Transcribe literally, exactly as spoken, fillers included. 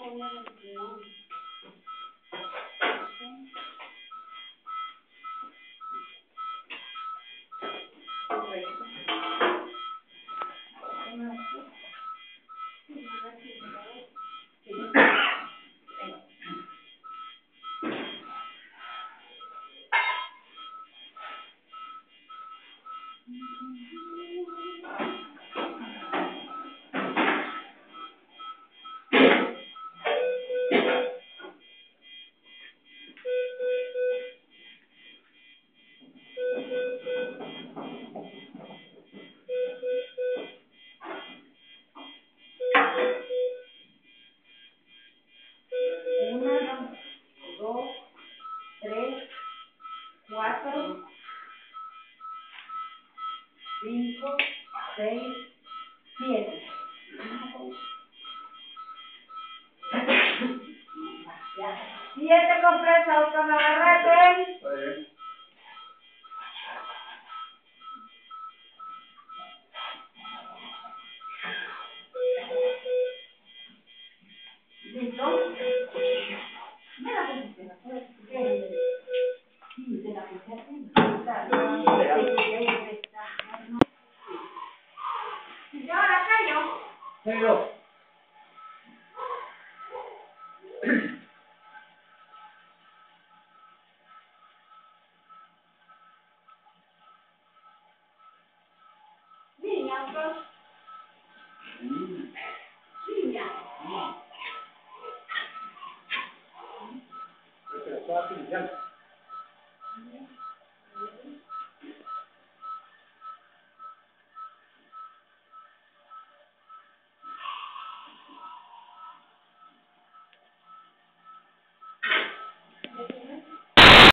cuatro, cinco, seis, siete. Siete compresas con agarrate. Está bien. ¿Listo? Me la pusiste. Sí, te la puse así. ¿Y ahora callo? Pero. Niña, pues. Niña. Pero estaba pintando.